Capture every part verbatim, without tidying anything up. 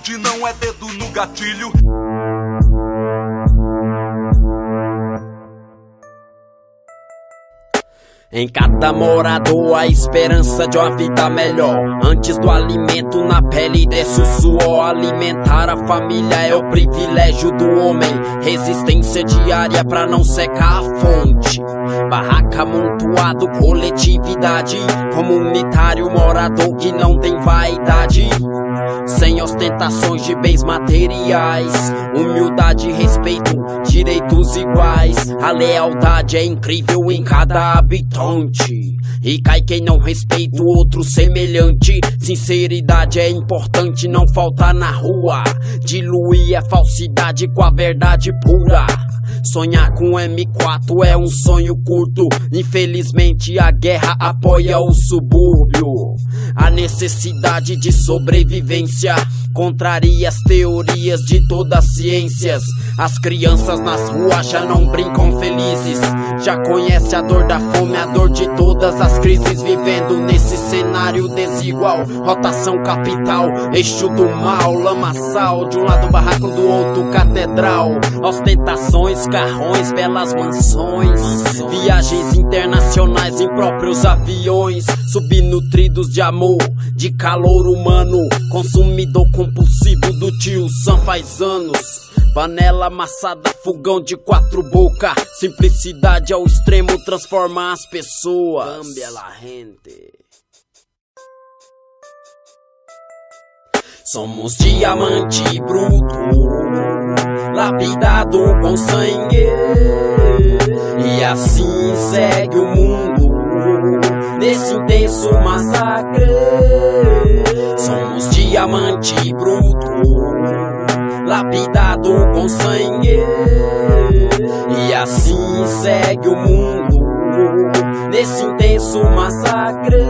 mente, não é dedo no gatilho. Em cada morador a esperança de uma vida melhor. Antes do alimento na pele desce o suor. Alimentar a família é o privilégio do homem. Resistência diária pra não secar a fonte. Barraca amontoado, coletividade. Comunitário, morador que não tem vaidade. Sem ostentações de bens materiais. Humildade e respeito, direitos iguais. A lealdade é incrível em cada habitante. E cai quem não respeita o outro semelhante. Sinceridade é importante, não faltar na rua. Diluir a falsidade com a verdade pura. Sonhar com M quatro é um sonho curto. Infelizmente a guerra apoia o subúrbio. A necessidade de sobrevivência contraria as teorias de todas as ciências. As crianças nas ruas já não brincam felizes. Já conhece a dor da fome, a dor de todas as crises. Vivendo nesse cenário desigual. Rotação capital, eixo do mal. Lamaçal, de um lado barraco, do outro catedral. Ostentações, carrões, belas mansões. Viagens internacionais em próprios aviões. Subnutridos de amor, de calor humano. Consumidor compulsivo do tio Sam faz anos. Panela amassada, fogão de quatro bocas. Simplicidade ao extremo transforma as pessoas. Cambia la gente. Somos diamante bruto, lapidado com sangue. E assim segue o mundo nesse intenso massacre. Somos diamante bruto, lapidado com sangue. E assim segue o mundo nesse intenso massacre.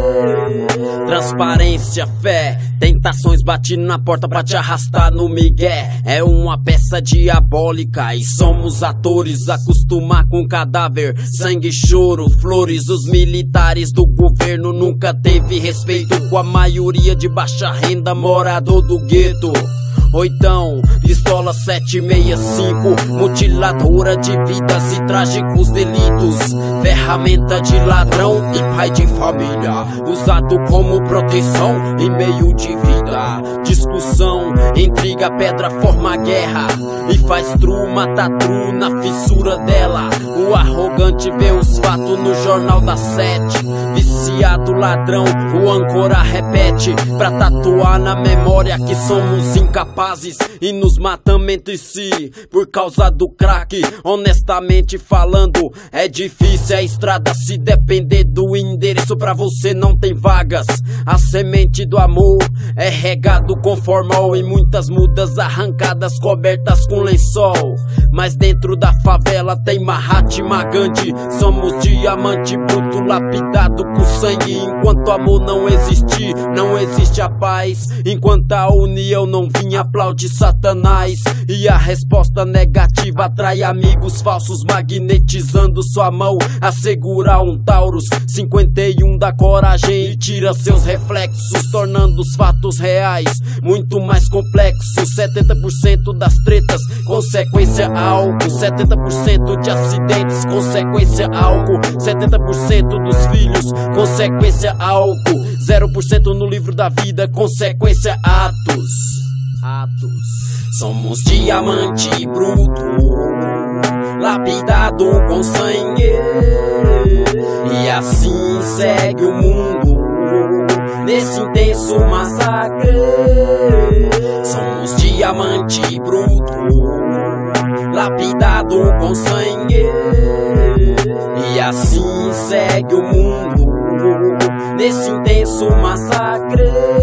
Transparência, fé, tentações batendo na porta pra te arrastar no migué. É uma peça diabólica e somos atores. Acostumar com cadáver, sangue, choro, flores. Os militares do governo nunca teve respeito com a maioria de baixa renda, morador do gueto. Ou então, pistola sete seis cinco, mutiladora de vidas e trágicos delitos. Ferramenta de ladrão e pai de família, usado como proteção e meio de vida. Discussão, intriga, pedra forma guerra. E faz tru, mata tru na fissura dela. O arrogante vê os fatos no jornal das sete. Viciado ladrão, o âncora repete pra tatuar na memória que somos incapazes. E nos matamos entre si por causa do crack. Honestamente falando, é difícil a estrada. Se depender do endereço, pra você não tem vagas. A semente do amor é regado com formol e muitas mudas arrancadas cobertas com lençol. Mas dentro da favela tem Mahatma Gandhi. Somos diamante bruto, lapidado com sangue. Enquanto amor não existir, não existe a paz. Enquanto a união não vinha, aplaude Satanás. E a resposta negativa atrai amigos falsos, magnetizando sua mão a segurar um Taurus. Cinquenta e um da coragem e tira seus reflexos, tornando os fatos reais muito mais complexos. Setenta por cento das tretas, consequência álcool. Setenta por cento de acidentes, consequência álcool. Setenta por cento dos filhos, consequência álcool. Zero por cento no livro da vida, consequência atos. Atos. Somos diamante bruto, lapidado com sangue. E assim segue o mundo nesse intenso massacre. Somos diamante bruto, lapidado com sangue. E assim segue o mundo nesse intenso massacre.